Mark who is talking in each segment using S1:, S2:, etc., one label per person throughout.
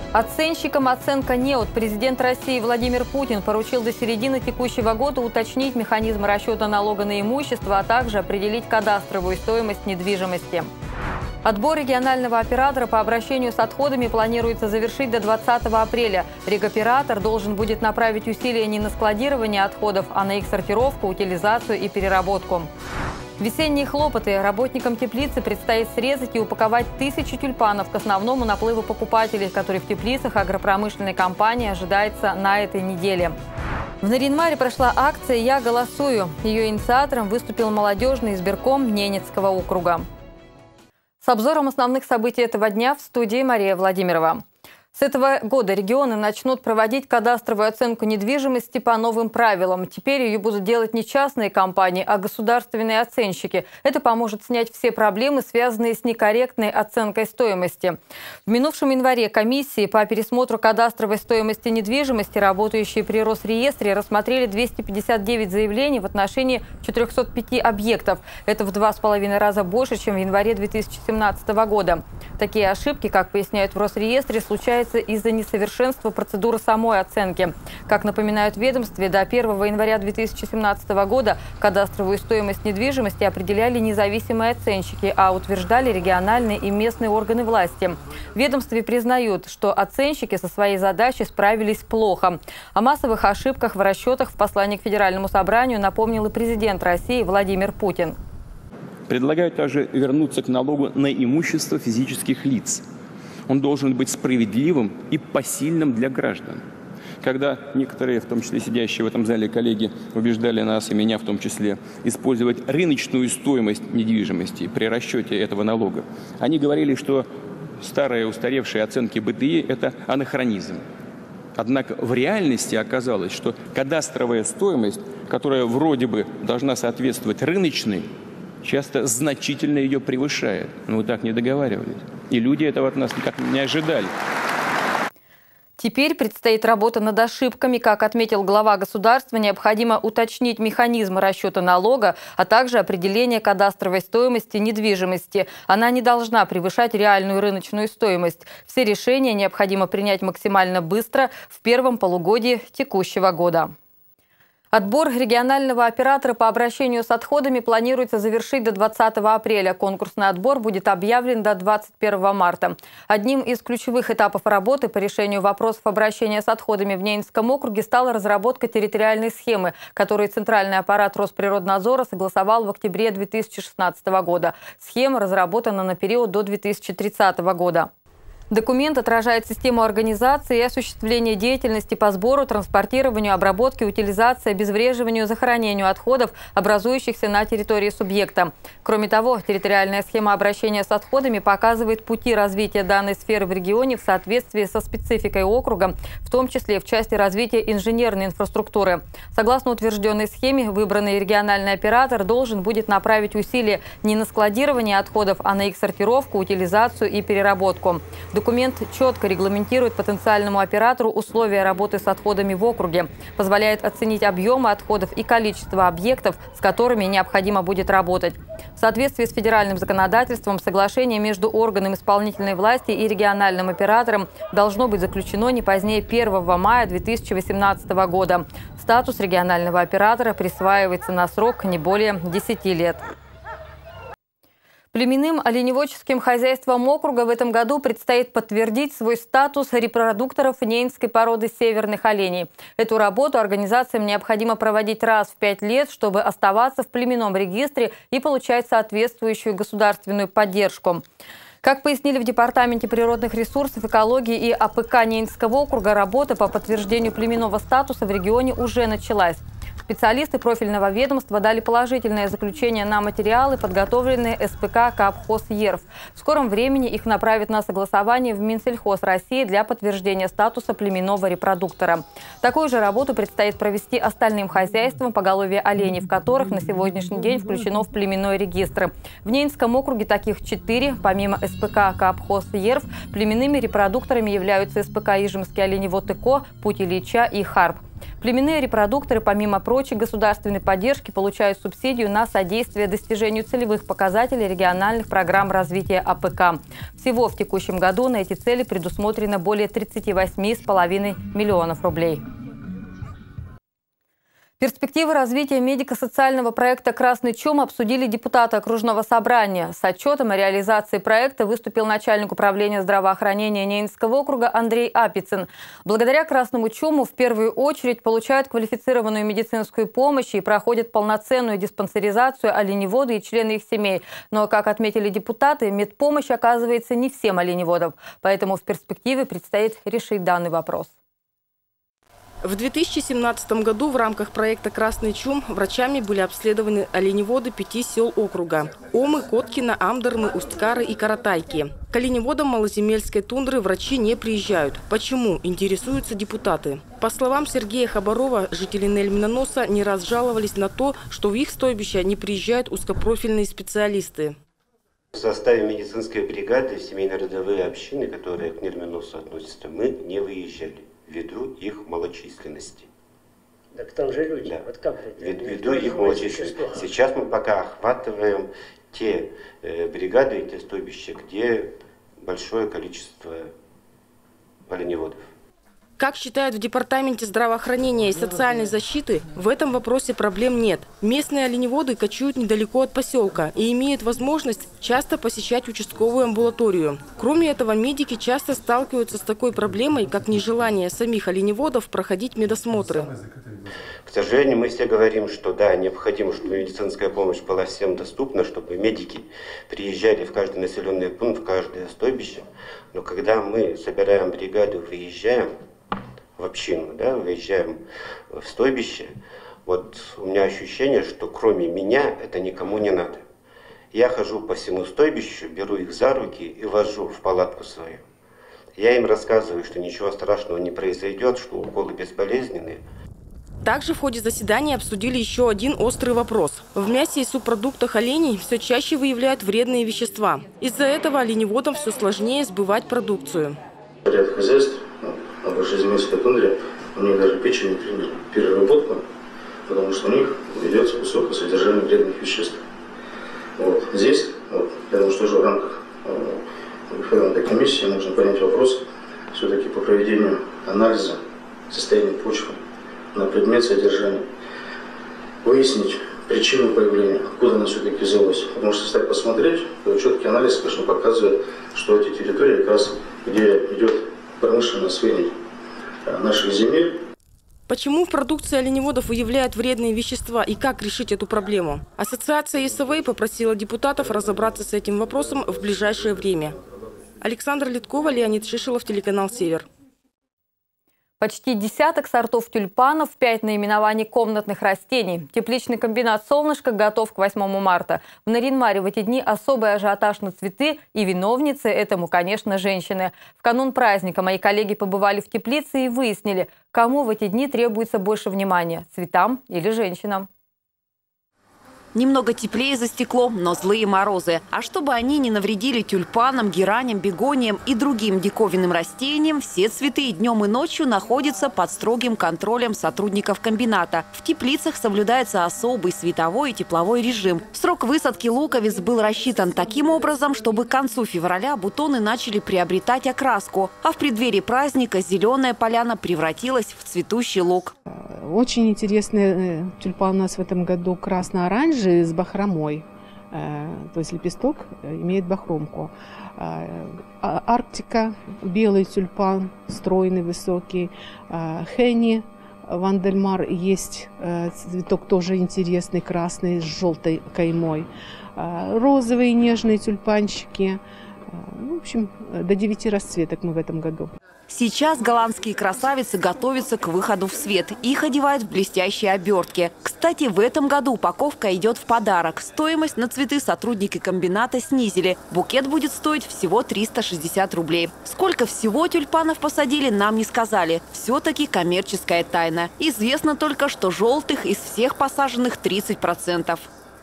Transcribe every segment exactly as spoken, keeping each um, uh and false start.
S1: Оценщикам оценка НЕОТ. Президент России Владимир Путин поручил до середины текущего года уточнить механизмы расчета налога на имущество, а также определить кадастровую стоимость недвижимости. Отбор регионального оператора по обращению с отходами планируется завершить до двадцатого апреля. Регоператор должен будет направить усилия не на складирование отходов, а на их сортировку, утилизацию и переработку. Весенние хлопоты. Работникам теплицы предстоит срезать и упаковать тысячи тюльпанов к основному наплыву покупателей, который в теплицах агропромышленной компании ожидается на этой неделе. В Нарьян-Маре прошла акция «Я голосую». Ее инициатором выступил молодежный избирком Ненецкого округа. С обзором основных событий этого дня в студии Мария Владимирова. С этого года регионы начнут проводить кадастровую оценку недвижимости по новым правилам. Теперь ее будут делать не частные компании, а государственные оценщики. Это поможет снять все проблемы, связанные с некорректной оценкой стоимости. В минувшем январе комиссии по пересмотру кадастровой стоимости недвижимости, работающие при Росреестре, рассмотрели двести пятьдесят девять заявлений в отношении четырёхсот пяти объектов. Это в два с половиной раза больше, чем в январе две тысячи семнадцатого года. Такие ошибки, как поясняют в Росреестре, случаются из-за несовершенства процедуры самой оценки. Как напоминают в ведомстве, до первого января две тысячи семнадцатого года кадастровую стоимость недвижимости определяли независимые оценщики, а утверждали региональные и местные органы власти. В ведомстве признают, что оценщики со своей задачей справились плохо. О массовых ошибках в расчетах в послании к Федеральному собранию напомнил и президент России Владимир Путин.
S2: Предлагают также вернуться к налогу на имущество физических лиц. Он должен быть справедливым и посильным для граждан. Когда некоторые, в том числе сидящие в этом зале коллеги, убеждали нас, и меня в том числе, использовать рыночную стоимость недвижимости при расчете этого налога, они говорили, что старые устаревшие оценки БТИ – это анахронизм. Однако в реальности оказалось, что кадастровая стоимость, которая вроде бы должна соответствовать рыночной, часто значительно ее превышает. Но мы так не договаривались. И люди этого от нас никак не ожидали.
S1: Теперь предстоит работа над ошибками. Как отметил глава государства, необходимо уточнить механизмы расчета налога, а также определение кадастровой стоимости недвижимости. Она не должна превышать реальную рыночную стоимость. Все решения необходимо принять максимально быстро в первом полугодии текущего года. Отбор регионального оператора по обращению с отходами планируется завершить до двадцатого апреля. Конкурсный отбор будет объявлен до двадцать первого марта. Одним из ключевых этапов работы по решению вопросов обращения с отходами в Ненецком округе стала разработка территориальной схемы, которую Центральный аппарат Росприроднадзора согласовал в октябре две тысячи шестнадцатого года. Схема разработана на период до две тысячи тридцатого года. Документ отражает систему организации и осуществления деятельности по сбору, транспортированию, обработке, утилизации, обезвреживанию, захоронению отходов, образующихся на территории субъекта. Кроме того, территориальная схема обращения с отходами показывает пути развития данной сферы в регионе в соответствии со спецификой округа, в том числе в части развития инженерной инфраструктуры. Согласно утвержденной схеме, выбранный региональный оператор должен будет направить усилия не на складирование отходов, а на их сортировку, утилизацию и переработку. Документ четко регламентирует потенциальному оператору условия работы с отходами в округе, позволяет оценить объемы отходов и количество объектов, с которыми необходимо будет работать. В соответствии с федеральным законодательством, соглашение между органом исполнительной власти и региональным оператором должно быть заключено не позднее первого мая две тысячи восемнадцатого года. Статус регионального оператора присваивается на срок не более десяти лет. Племенным оленеводческим хозяйствам округа в этом году предстоит подтвердить свой статус репродукторов ненецкой породы северных оленей. Эту работу организациям необходимо проводить раз в пять лет, чтобы оставаться в племенном регистре и получать соответствующую государственную поддержку. Как пояснили в Департаменте природных ресурсов, экологии и АПК Ненецкого округа, работа по подтверждению племенного статуса в регионе уже началась. Специалисты профильного ведомства дали положительное заключение на материалы, подготовленные СПК Капхозъерф. В скором времени их направят на согласование в Минсельхоз России для подтверждения статуса племенного репродуктора. Такую же работу предстоит провести остальным хозяйствам, поголовье оленей в которых на сегодняшний день включено в племенной регистр. В Ненецком округе таких четыре. Помимо СПК Капхозъерф, племенными репродукторами являются СПК Ижемский оленевод ЭКО, Путь Ильича и Харп. Племенные репродукторы, помимо прочей государственной поддержки, получают субсидию на содействие достижению целевых показателей региональных программ развития А П К. Всего в текущем году на эти цели предусмотрено более тридцати восьми с половиной миллионов рублей. Перспективы развития медико-социального проекта «Красный чум» обсудили депутаты окружного собрания. С отчетом о реализации проекта выступил начальник управления здравоохранения Ненецкого округа Андрей Апицын. Благодаря «Красному чуму» в первую очередь получают квалифицированную медицинскую помощь и проходят полноценную диспансеризацию оленеводы и члены их семей. Но, как отметили депутаты, медпомощь оказывается не всем оленеводам. Поэтому в перспективе предстоит решить данный вопрос.
S3: В две тысячи семнадцатом году в рамках проекта «Красный чум» врачами были обследованы оленеводы пяти сел округа – Омы, Коткина, Амдермы, Усткары и Каратайки. К оленеводам малоземельской тундры врачи не приезжают. Почему? Интересуются депутаты. По словам Сергея Хабарова, жители Нельминоноса не раз жаловались на то, что в их стойбища не приезжают узкопрофильные специалисты.
S4: В составе медицинской бригады в семейно-родовые общины, которые к Нельминосу относятся, мы не выезжали. Ввиду их малочисленности.
S5: Так там же люди.
S4: Да.
S5: Вот как это?
S4: Ввиду их малочисленности. Сейчас мы пока охватываем те э, бригады и те стойбища, где большое количество оленеводов.
S3: Как считают в Департаменте здравоохранения и социальной защиты, в этом вопросе проблем нет. Местные оленеводы кочуют недалеко от поселка и имеют возможность часто посещать участковую амбулаторию. Кроме этого, медики часто сталкиваются с такой проблемой, как нежелание самих оленеводов проходить медосмотры.
S4: К сожалению, мы все говорим, что да, необходимо, чтобы медицинская помощь была всем доступна, чтобы медики приезжали в каждый населенный пункт, в каждое стойбище. Но когда мы собираем бригаду, выезжаем в общину, да, выезжаем в стойбище, вот у меня ощущение, что кроме меня это никому не надо. Я хожу по всему стойбищу, беру их за руки и вожу в палатку свою. Я им рассказываю, что ничего страшного не произойдет, что уколы безболезненные.
S3: Также в ходе заседания обсудили еще один острый вопрос. В мясе и субпродуктах оленей все чаще выявляют вредные вещества. Из-за этого оленеводам все сложнее сбывать продукцию.
S6: Ряд хозяйств на большеземельской тундре, у них даже печень переработка, потому что у них ведется высокое содержание вредных веществ. Вот. Здесь, вот, я думаю, что уже в рамках референдумной комиссии нужно поднять вопрос все-таки по проведению анализа состояния почвы на предмет содержания, выяснить причину появления, откуда она все-таки взялась. Потому что, если так посмотреть, то четкий анализ, конечно, показывает, что эти территории, как раз где идет промышленное освоение наших земель.
S3: Почему в продукции оленеводов выявляют вредные вещества и как решить эту проблему? Ассоциация С В попросила депутатов разобраться с этим вопросом в ближайшее время. Александра Литкова, Леонид Шишелов, телеканал «Север».
S1: Почти десяток сортов тюльпанов, пять наименований комнатных растений. Тепличный комбинат «Солнышко» готов к восьмому марта. В Нарьян-Маре в эти дни особый ажиотаж на цветы, и виновницы этому, конечно, женщины. В канун праздника мои коллеги побывали в теплице и выяснили, кому в эти дни требуется больше внимания – цветам или женщинам.
S7: Немного теплее за стеклом, но злые морозы. А чтобы они не навредили тюльпанам, гераням, бегониям и другим диковинным растениям, все цветы днем и ночью находятся под строгим контролем сотрудников комбината. В теплицах соблюдается особый световой и тепловой режим. Срок высадки луковиц был рассчитан таким образом, чтобы к концу февраля бутоны начали приобретать окраску. А в преддверии праздника зеленая поляна превратилась в цветущий луг.
S8: Очень интересный тюльпан у нас в этом году красно-оранжевый с бахромой. То есть лепесток имеет бахромку. Арктика, белый тюльпан, стройный, высокий. Хенни, Вандельмар, есть цветок тоже интересный, красный, с желтой каймой. Розовые нежные тюльпанчики. В общем, до девяти расцветок мы в этом году.
S7: Сейчас голландские красавицы готовятся к выходу в свет. Их одевают в блестящие обертки. Кстати, в этом году упаковка идет в подарок. Стоимость на цветы сотрудники комбината снизили. Букет будет стоить всего триста шестьдесят рублей. Сколько всего тюльпанов посадили, нам не сказали. Все-таки коммерческая тайна. Известно только, что желтых из всех посаженных тридцать процентов.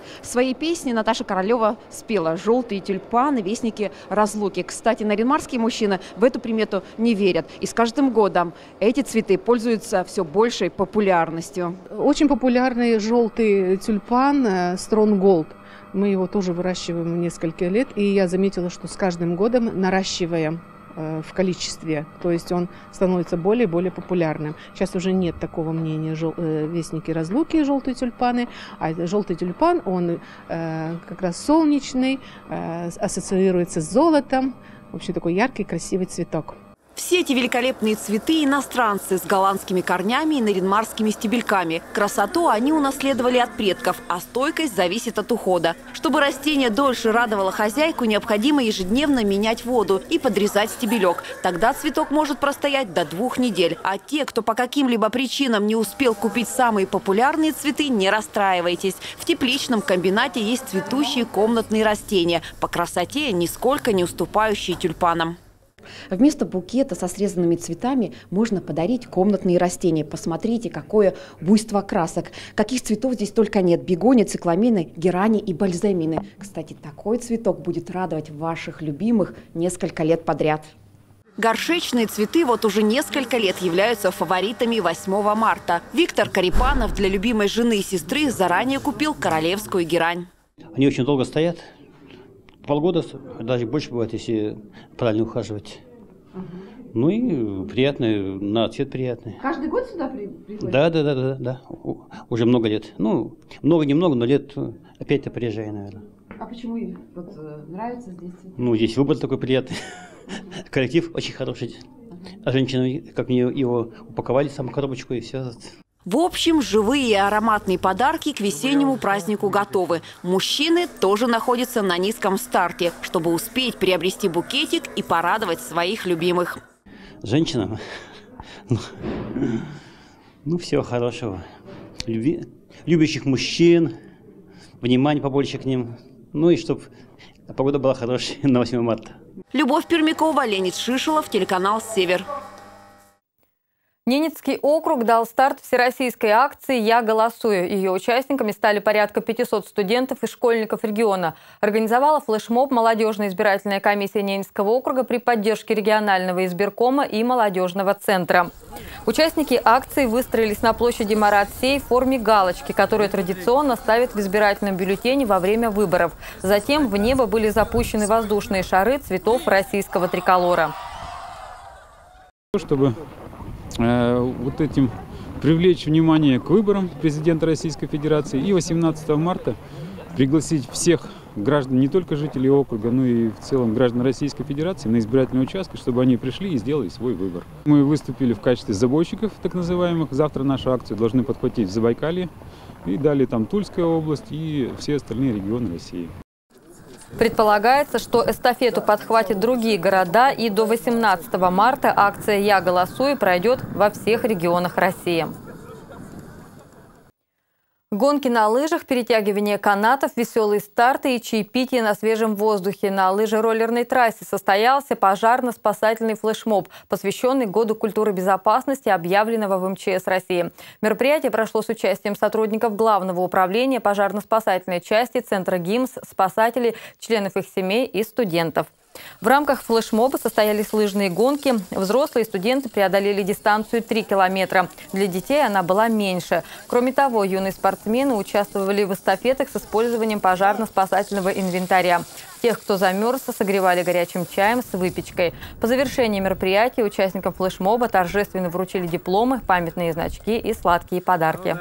S7: В своей песне Наташа Королева спела «Желтые тюльпаны, вестники разлуки». Кстати, наринмарские мужчины в эту примету не верят. И с каждым годом эти цветы пользуются все большей популярностью.
S8: Очень популярный желтый тюльпан Strong Gold. Мы его тоже выращиваем несколько лет. И я заметила, что с каждым годом наращиваем в количестве, то есть он становится более и более популярным. Сейчас уже нет такого мнения жел... вестники разлуки и желтые тюльпаны, а желтый тюльпан, он э, как раз солнечный, э, ассоциируется с золотом, вообще такой яркий, красивый цветок.
S7: Все эти великолепные цветы – иностранцы с голландскими корнями и наринмарскими стебельками. Красоту они унаследовали от предков, а стойкость зависит от ухода. Чтобы растение дольше радовало хозяйку, необходимо ежедневно менять воду и подрезать стебелек. Тогда цветок может простоять до двух недель. А те, кто по каким-либо причинам не успел купить самые популярные цветы, не расстраивайтесь. В тепличном комбинате есть цветущие комнатные растения, по красоте нисколько не уступающие тюльпанам.
S9: Вместо букета со срезанными цветами можно подарить комнатные растения. Посмотрите, какое буйство красок. Каких цветов здесь только нет. Бегонии, цикламины, герани и бальзамины. Кстати, такой цветок будет радовать ваших любимых несколько лет подряд.
S7: Горшечные цветы вот уже несколько лет являются фаворитами восьмого марта. Виктор Карипанов для любимой жены и сестры заранее купил королевскую герань.
S10: Они очень долго стоят. Полгода, даже больше бывает, если правильно ухаживать. Угу. Ну и приятный, на цвет приятный.
S9: Каждый год сюда приходите?
S10: Да, да, да, да, да. Уже много лет. Ну, много-немного, но лет опять-то приезжаю, наверное.
S9: А почему вот, нравится здесь?
S10: Ну, здесь выбор такой приятный. Коллектив очень хороший. А женщины, как мне его упаковали, саму коробочку и все.
S7: В общем, живые и ароматные подарки к весеннему празднику готовы. Мужчины тоже находятся на низком старте, чтобы успеть приобрести букетик и порадовать своих любимых.
S10: Женщинам, ну, ну всего хорошего. Люби, любящих мужчин, внимания побольше к ним. Ну и чтобы погода была хорошая на восьмое марта.
S7: Любовь Пермякова, Леонид Шишелов, телеканал «Север».
S1: Ненецкий округ дал старт всероссийской акции «Я голосую». Ее участниками стали порядка пятисот студентов и школьников региона. Организовала флешмоб молодежная избирательная комиссия Ненецкого округа при поддержке регионального избиркома и молодежного центра. Участники акции выстроились на площади Марат-Сей в форме галочки, которую традиционно ставят в избирательном бюллетене во время выборов. Затем в небо были запущены воздушные шары цветов российского триколора.
S11: Чтобы вот этим привлечь внимание к выборам президента Российской Федерации и восемнадцатого марта пригласить всех граждан, не только жителей округа, но и в целом граждан Российской Федерации на избирательные участки, чтобы они пришли и сделали свой выбор. Мы выступили в качестве забойщиков, так называемых. Завтра нашу акцию должны подхватить в Забайкалье и далее там Тульская область и все остальные регионы России.
S1: Предполагается, что эстафету подхватят другие города, и до восемнадцатого марта акция «Я голосую» пройдет во всех регионах России. Гонки на лыжах, перетягивание канатов, веселые старты и чаепитие на свежем воздухе. На лыжероллерной трассе состоялся пожарно-спасательный флешмоб, посвященный Году культуры безопасности, объявленного в эм че эс России. Мероприятие прошло с участием сотрудников Главного управления пожарно-спасательной части, Центра ГИМС, спасателей, членов их семей и студентов. В рамках флешмоба состоялись лыжные гонки. Взрослые студенты преодолели дистанцию три километра. Для детей она была меньше. Кроме того, юные спортсмены участвовали в эстафетах с использованием пожарно-спасательного инвентаря. Тех, кто замерз, согревали горячим чаем с выпечкой. По завершении мероприятия участникам флешмоба торжественно вручили дипломы, памятные значки и сладкие подарки.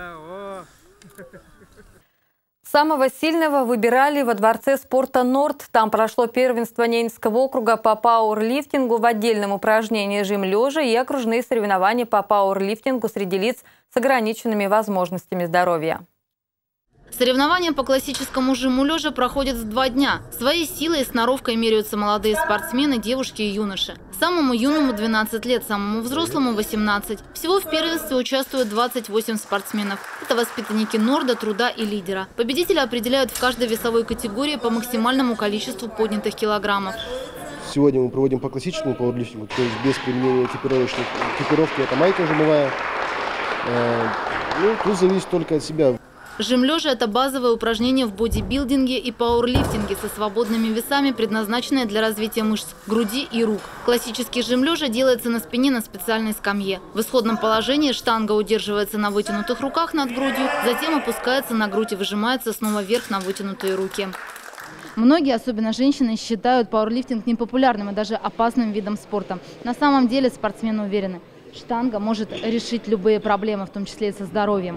S1: Самого сильного выбирали во Дворце спорта «Норд». Там прошло первенство Ненецкого округа по пауэрлифтингу в отдельном упражнении «Жим лежа» и окружные соревнования по пауэрлифтингу среди лиц с ограниченными возможностями здоровья.
S12: Соревнования по классическому жиму лежа проходят в два дня. Своей силой и сноровкой меряются молодые спортсмены, девушки и юноши. Самому юному двенадцать лет, самому взрослому восемнадцать. Всего в первенстве участвуют двадцать восемь спортсменов. Это воспитанники Норда, Труда и Лидера. Победители определяют в каждой весовой категории по максимальному количеству поднятых килограммов.
S13: Сегодня мы проводим по классическому пауэрлифтингу, то есть без применения экипировочных экипировки. Это майка жимовая. Ну, тут зависит только от себя.
S12: Жим лежа – это базовое упражнение в бодибилдинге и пауэрлифтинге со свободными весами, предназначенное для развития мышц груди и рук. Классический жим лежа делается на спине на специальной скамье. В исходном положении штанга удерживается на вытянутых руках над грудью, затем опускается на грудь и выжимается снова вверх на вытянутые руки.
S14: Многие, особенно женщины, считают пауэрлифтинг непопулярным и даже опасным видом спорта. На самом деле спортсмены уверены, штанга может решить любые проблемы, в том числе и со здоровьем.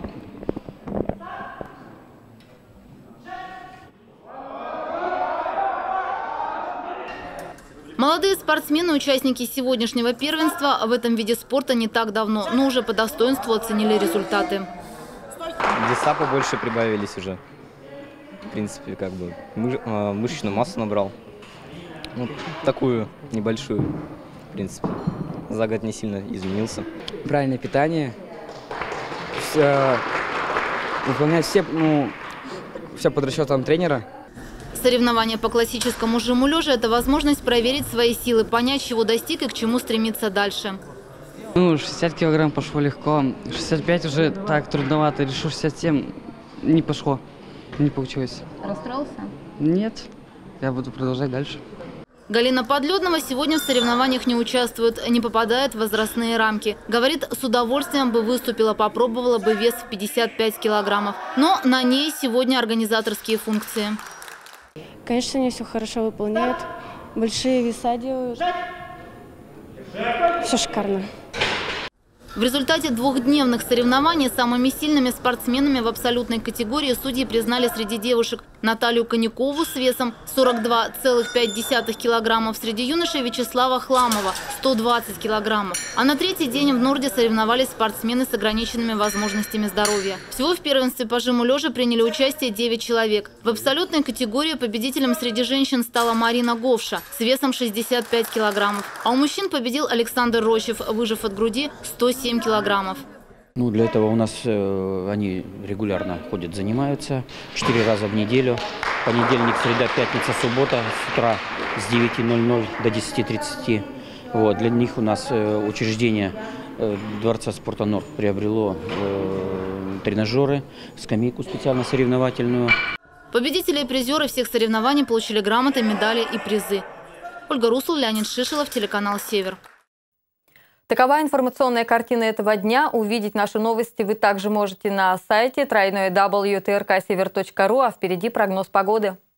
S12: Молодые спортсмены, участники сегодняшнего первенства, в этом виде спорта не так давно, но уже по достоинству оценили результаты.
S15: Веса побольше прибавились уже. В принципе, как бы мыш, э, мышечную массу набрал. Ну, такую небольшую, в принципе. За год не сильно изменился.
S16: Правильное питание. Все, выполнять все, ну, все под расчетом тренера.
S12: Соревнования по классическому жиму лежа – это возможность проверить свои силы, понять, чего достиг и к чему стремиться дальше.
S17: Ну, шестьдесят килограмм пошло легко, шестьдесят пять уже так трудновато, решу шестьдесят семь, не пошло, не получилось.
S14: Расстроился?
S17: Нет, я буду продолжать дальше.
S12: Галина Подледнова сегодня в соревнованиях не участвует, не попадает в возрастные рамки. Говорит, с удовольствием бы выступила, попробовала бы вес в пятьдесят пять килограммов. Но на ней сегодня организаторские функции.
S18: Конечно, они все хорошо выполняют, большие веса делают, все шикарно.
S12: В результате двухдневных соревнований самыми сильными спортсменами в абсолютной категории судьи признали среди девушек Наталью Коньякову с весом сорок два целых пять десятых килограммов, среди юношей Вячеслава Хламова – сто двадцать килограммов. А на третий день в Норде соревновались спортсмены с ограниченными возможностями здоровья. Всего в первенстве по жиму лежа приняли участие девять человек. В абсолютной категории победителем среди женщин стала Марина Говша с весом шестьдесят пять килограммов. А у мужчин победил Александр Рощев, выжив от груди сто семь килограммов.
S19: Ну, для этого у нас э, они регулярно ходят, занимаются четыре раза в неделю. Понедельник, среда, пятница, суббота с утра с девяти ноль-ноль до десяти тридцати. Вот, для них у нас э, учреждение э, Дворца спорта Норд приобрело э, тренажеры, скамейку специально соревновательную.
S12: Победители и призеры всех соревнований получили грамоты, медали и призы. Ольга Русул, Леонид Шишелов, телеканал «Север».
S1: Такова информационная картина этого дня. Увидеть наши новости вы также можете на сайте дабл ю дабл ю дабл ю точка тэ эр ка север точка ру, а впереди прогноз погоды.